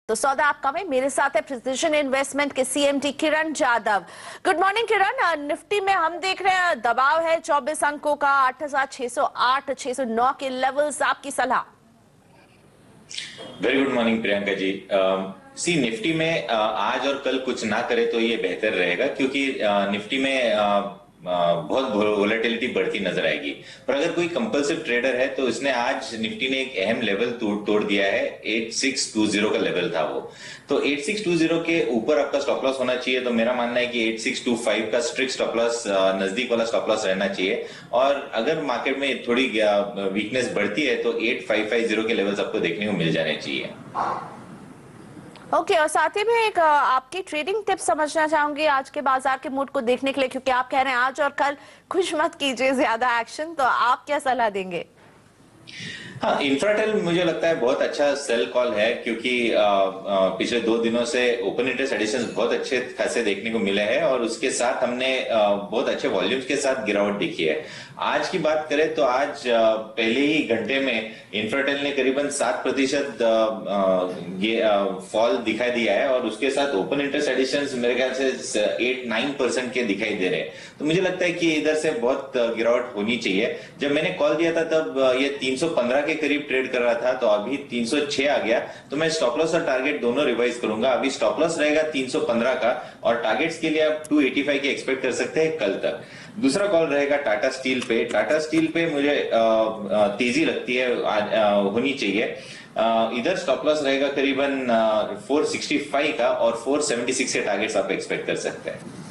तो सौदा आपका में मेरे साथ है प्रिसिजन इन्वेस्टमेंट के CMD Kiran Jadhav. Good morning Kiran. Nifty में हम देख रहे हैं दबाव है 24 अंकों का, 8608 609 के लेवल्स। आपकी सलाह? Very good morning Priyanka ji. Nifty में आज और कल कुछ ना करे तो ये बेहतर रहेगा, क्योंकि निफ्टी में बहुत वोलेटिलिटी बढ़ती नजर आएगी। पर अगर कोई कंपल्सिव ट्रेडर है तो इसने आज निफ्टी ने एक अहम लेवल तोड़ दिया है। 8620 का लेवल था वो, तो 8620 के ऊपर आपका स्टॉप लॉस होना चाहिए। तो मेरा मानना है कि 8625 का स्ट्रिक्ट स्टॉप लॉस, नजदीक वाला स्टॉप लॉस रहना चाहिए। और अगर मार्केट में थोड़ी वीकनेस बढ़ती है तो 8550 के लेवल्स आपको देखने को मिल जाने चाहिए। ओके और साथ ही में एक आपकी ट्रेडिंग टिप्स समझना चाहूंगी आज के बाजार के मूड को देखने के लिए, क्योंकि आप कह रहे हैं आज और कल खुश मत कीजिए ज्यादा एक्शन, तो आप क्या सलाह देंगे? हाँ, इंफ्राटेल मुझे लगता है बहुत अच्छा सेल कॉल है, क्योंकि पिछले 2 दिनों से ओपन इंटरेस्ट एडिशन बहुत अच्छे खासे देखने को मिले हैं और उसके साथ हमने बहुत अच्छे वॉल्यूम्स के साथ गिरावट देखी है। आज की बात करें तो आज पहले ही घंटे में इंफ्राटेल ने करीबन 7% फॉल दिखाई दिया है और उसके साथ ओपन इंटरेस्ट एडिशन मेरे ख्याल से 8-9% के दिखाई दे रहे हैं। तो मुझे लगता है कि इधर से बहुत गिरावट होनी चाहिए। जब मैंने कॉल दिया था तब ये 315 के करीब ट्रेड कर रहा था, तो अभी 306 आ गया। तो मैं स्टॉप लॉस और टारगेट दोनों रिवाइज करूंगा। अभी स्टॉप लॉस रहेगा 315 का और टारगेट्स के लिए आप 285 के एक्सपेक्ट कर सकते हैं कल तक। दूसरा कॉल रहेगा टाटा स्टील पे। टाटा स्टील पे मुझे तेजी लगती है होनी चाहिए। इधर स्टॉप लॉस रहेगा करीबन 465 का और 476 के टारगेट्स आप एक्सपेक्ट कर सकते हैं।